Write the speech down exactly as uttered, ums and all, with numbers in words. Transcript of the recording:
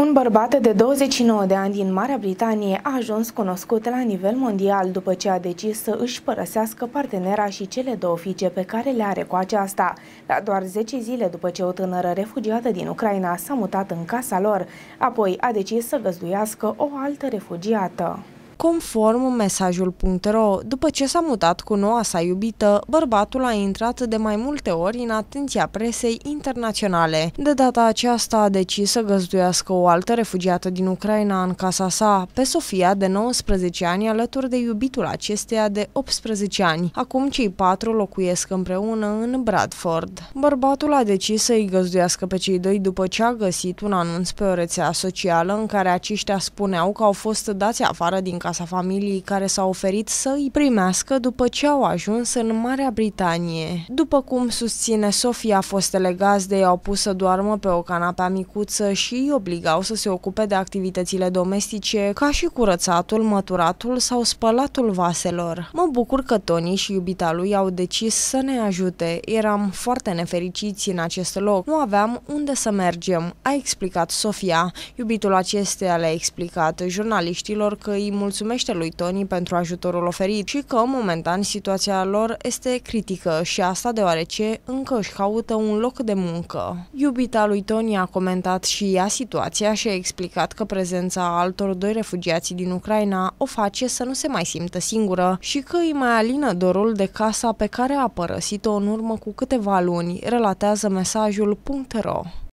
Un bărbat de douăzeci și nouă de ani din Marea Britanie a ajuns cunoscut la nivel mondial după ce a decis să își părăsească partenera și cele două fiice pe care le are cu aceasta. La doar zece zile după ce o tânără refugiată din Ucraina s-a mutat în casa lor, apoi a decis să găzduiască o altă refugiată. Conform mesajul punct ro, după ce s-a mutat cu noua sa iubită, bărbatul a intrat de mai multe ori în atenția presei internaționale. De data aceasta a decis să găzduiască o altă refugiată din Ucraina în casa sa, pe Sofia, de nouăsprezece ani, alături de iubitul acesteia de optsprezece ani. Acum cei patru locuiesc împreună în Bradford. Bărbatul a decis să îi găzduiască pe cei doi după ce a găsit un anunț pe o rețea socială în care aceștia spuneau că au fost dați afară din casa familiei care s-a oferit să îi primească după ce au ajuns în Marea Britanie. După cum susține Sofia, fostele gazde i-au pus să doarmă pe o canapea micuță și îi obligau să se ocupe de activitățile domestice, ca și curățatul, măturatul sau spălatul vaselor. Mă bucur că Tony și iubita lui au decis să ne ajute. Eram foarte nefericiți în acest loc. Nu aveam unde să mergem, a explicat Sofia. Iubitul acesteia le-a explicat jurnaliștilor că îi mulțumește lui Tony pentru ajutorul oferit și că, momentan, situația lor este critică și asta deoarece încă își caută un loc de muncă. Iubita lui Tony a comentat și ea situația și a explicat că prezența altor doi refugiați din Ucraina o face să nu se mai simtă singură și că îi mai alină dorul de casa pe care a părăsit-o în urmă cu câteva luni, relatează mesajul punct ro.